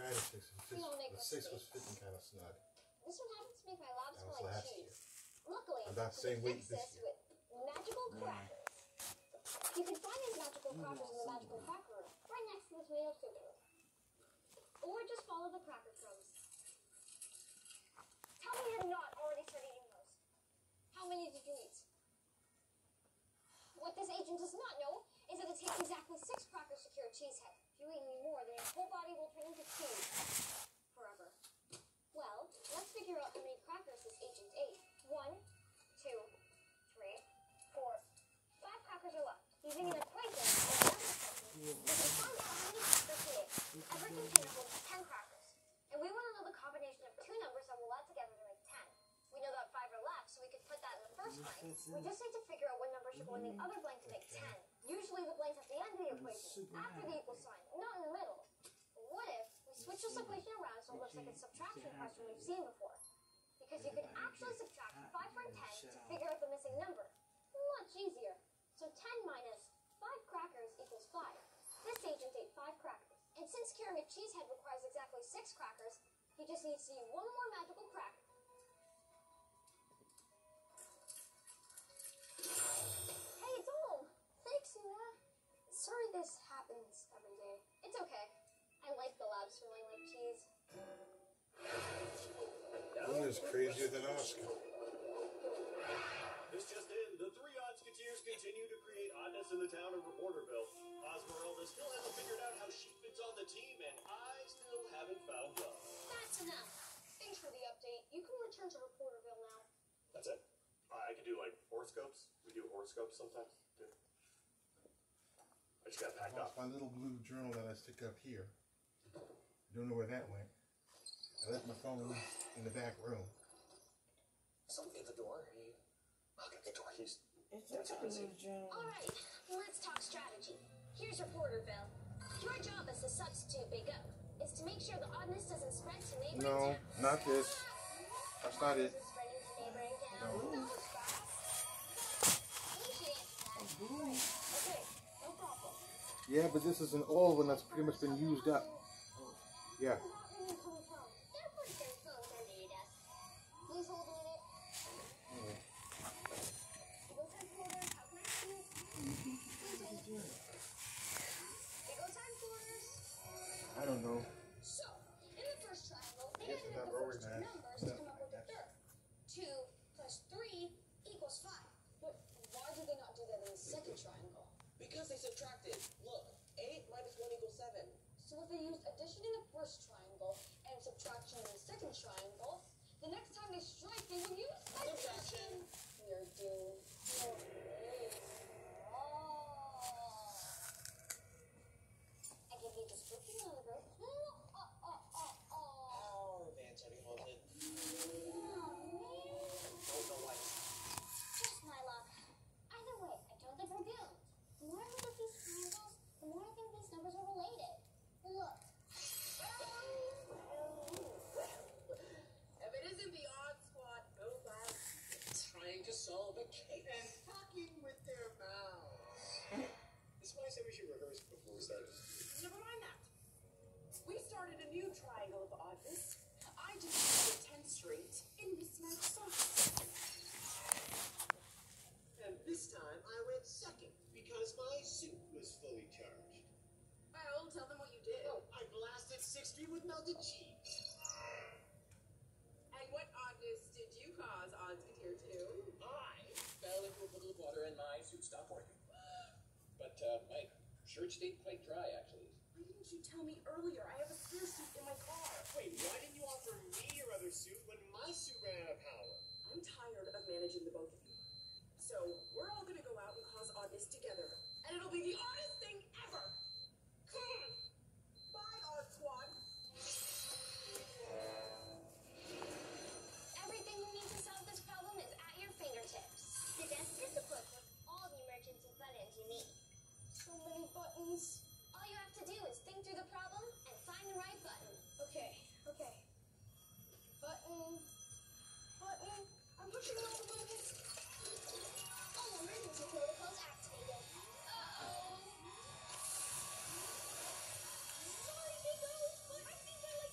had a 6. The 6 was fitting kind of snug. This one happens to make my labs That was smell like last cheese. year. Luckily, I'm not saying we wait fixed this this year. with magical crackers. You can find these magical crackers in the magical cracker room, right next to the tomato soup room. Or just follow the cracker crumbs. Tell me you're not already started eating those. How many did you eat? What this agent does not know is that it takes exactly 6 crackers to cure a cheesehead. If you eat any more, then your whole body will turn into cheese. Forever. Well, let's figure out how many crackers this agent ate. 1, 2, 3, 4, 5 crackers are left. Using an equation and another equation, we can find out how many crackers he ate. Every container holds 10 crackers. And we want to know the combination of 2 numbers that will add together to make 10. We know that 5 are left, so we could put that in the first blank. We just need to figure out what number should go in the other blank to make 10. Usually the blank's at the end of the equation, after the equal sign, not in the middle. But what if we switch this equation around so it looks like a subtraction question we've seen before? Because you could actually subtract 5 from 10 to figure out the missing number. Much easier. So 10 minus 5 crackers equals 5. This agent ate 5 crackers. And since curing a cheesehead requires exactly 6 crackers, he just needs to eat 1 more magical cracker. Hey, it's home! Thanks, Nina. Sorry this happens every day. It's okay. I like the lab smelling like cheese. Luna's crazier than Oscar. This just in, the 3 Oddsketeers continue to create oddness in the town of Reporterville. Osmeralda still hasn't figured out how she fits on the team, and I still haven't found love. That's enough. Thanks for the update. You can return to Reporterville now. That's it. I can do, like, horoscopes. We do horoscopes sometimes, too. I just got packed up. My little blue journal that I stick up here. I don't know where that went. I left my phone in the back room. Someone get the door. I'll get the door. It's a blue journal. Alright, let's talk strategy. Here's Reporterville. Your job as the substitute Big O is to make sure the oddness doesn't spread to neighboring No, towns. not this. That's not it. Spreading to neighboring towns. No. That was fast. We should answer that. Okay, no problem. Yeah, but this is an old one that's pretty much been used up. Yeah. They're putting their phones under your desk. Please hold a minute. Go time quarters. How can I help you? Please hold. Go time quarters. I don't know. So, in the first triangle, they Yes, added that up the always first 2 has. numbers to come up with a third. 2 plus 3 equals 5. But why did they not do that in the second triangle? Because they subtracted. Look, 8 minus 1 equals 7. So if they used addition in the first triangle and subtraction in the second triangle, the next time they strike, they would use subtraction. You're doomed. You're doomed. I give you description on the road. Oh, Vance, heavy haunted. Oh, no way. just my luck. Either way, I don't think we're doomed. The more I look at these triangles, the more I think these numbers are related. Look. If it isn't the odd squad, no doubt, trying to solve a case. And talking with their mouths. This is why I said we should rehearse before we started. Never mind that. We started a new triangle of oddness. I just did 10th Street in mismatched socks. And this time I went second because my suit was fully charged. Well, tell them what you did. Oh, I blasted 6th Street with melted cheese. And what oddness did you cause, Oddsketeer 2? I fell into a puddle of water and my suit stopped working. But my shirt stayed quite dry, actually. Why didn't you tell me earlier? I have a spare suit in my car. Wait, why didn't you offer me your other suit when my suit ran out of power? I'm tired of managing the both of you. So we're all gonna go out and cause oddness together. And it'll be the oddest thing ever! Come on! Bye, Odd Squad! Everything you need to solve this problem is at your fingertips. The desk is equipped with all the emergency buttons you need. So many buttons. All you have to do is think through the problem and find the right button. Okay. Button. I'm pushing all the buttons. All emergency protocols activated. Uh-oh. Sorry, Big O, but I think I like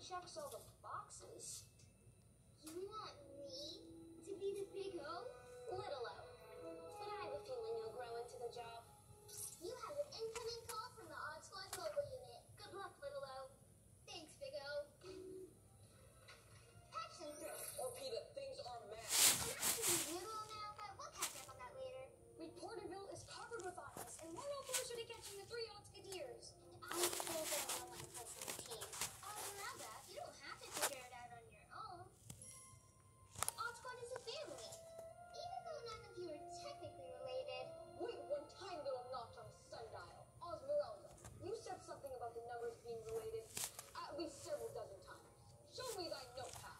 checks all the boxes. You want me to be the big O? Little O. But I have a feeling you'll grow into the job. You have an incoming call from the Odd Squad mobile unit. Good luck, Little O. Thanks, Big O. Patch them through. Or Peter, things are mad. I'm actually Little O now, but we'll catch up on that later. Reporterville is covered with Oddness, and we're no closer to catching the 3 Oddsketeers. I'm still the only one place on the team. Now that, you don't have to figure it out on your own. Odd Squad is a family. Even though none of you are technically related. Wait one tiny little notch on a sundial. Osmeralda, you said something about the numbers being related at least several dozen times. Show me thy notepad.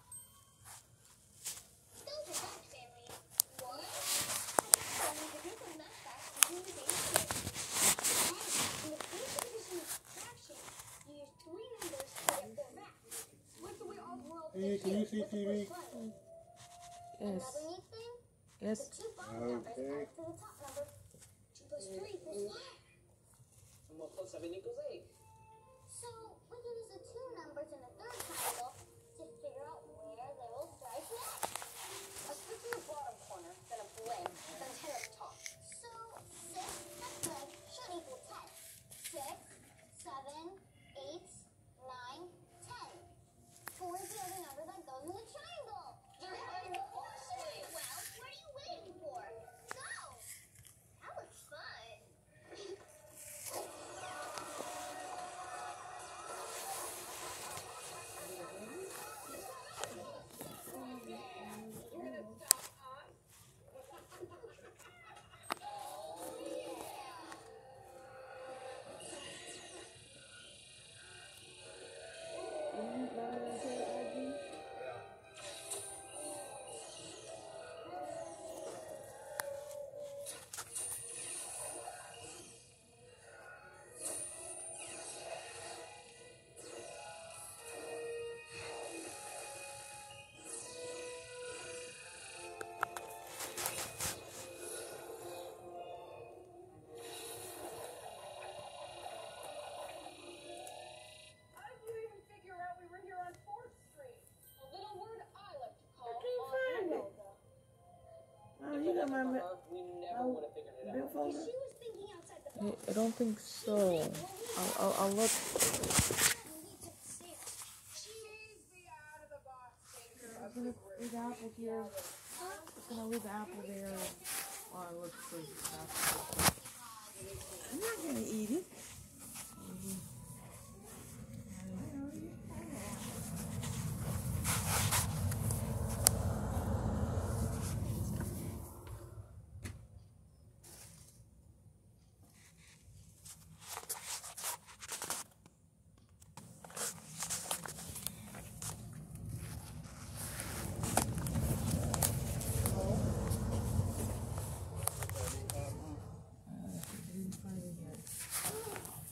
Those are that family. What? I got the group of math facts using the base case. In the base division of fraction, you use 3 numbers to get 4 back. Like the way Osmeralda Hey, can you see TV? Yes. Another neat thing? Yes. The 2 bottom numbers Okay. add to the top number. 2 plus 3 equals 5. And 1 plus 7 equals 8. So, we can use the 2 numbers in the third triangle to figure out where they will strike next. A stick in the bottom corner, then a blank, then 10 at the top. So, 6 plus 12 should equal 10. 6, 7, 8, 9, 10. 4 is the other number that goes in the triangle. You're having a horse race. Well, what are you waiting for? Go! That looks fun. How did you even figure out we were here on 4th Street? A little word I like to call Osmeralda. Oh, you got my We never would have figured it bill out. folder? She was thinking outside the box. I don't think so. I'll look. We need to see. She's the out of the box thinker I'm of gonna the group. leave the apple here. I'm gonna leave the apple there while I look for the apple. I'm not gonna eat it. I didn't find it yet.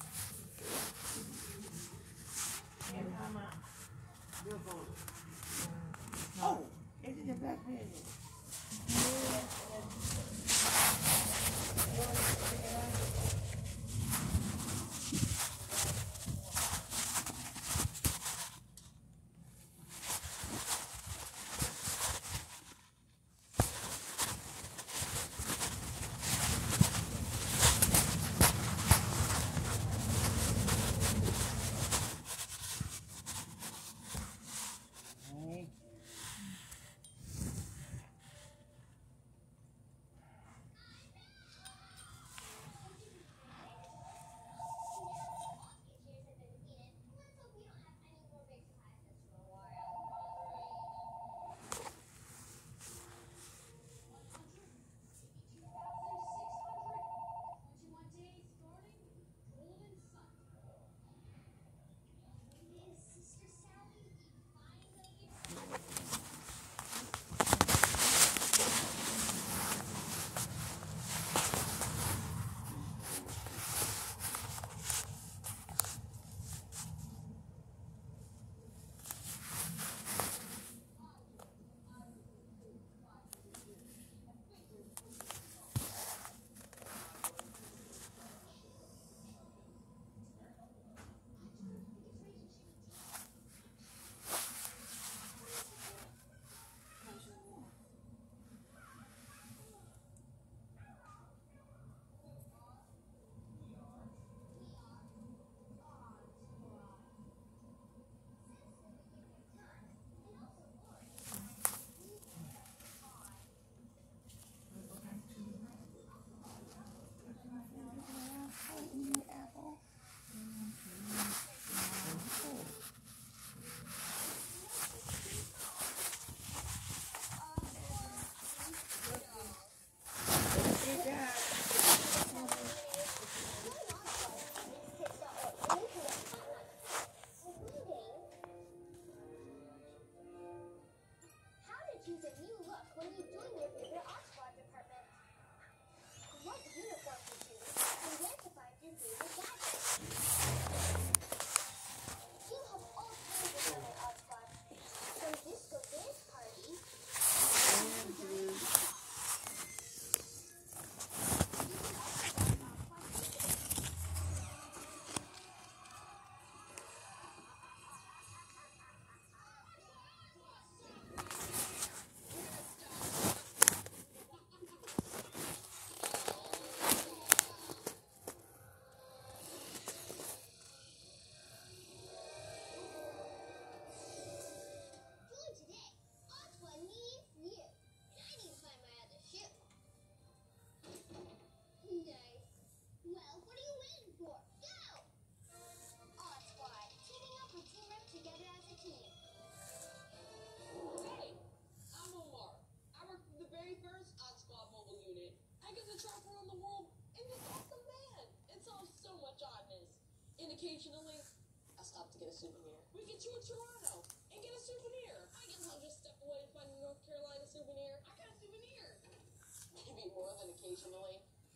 occasionally. I'll stop to get a souvenir. We get you in Toronto and get a souvenir. I guess I'll just step away to find a North Carolina souvenir. I got a souvenir. Maybe more than occasionally.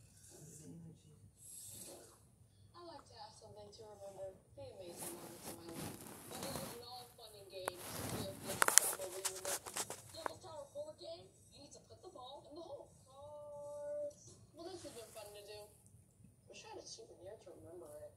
I like to have something to remember the amazing moments in my life. But it isn't all fun and games. There's the trouble we were making. Devil's Tower 4 game, you need to put the ball in the hole. Cards. Well, this has been fun to do. Wish I had a souvenir to remember it.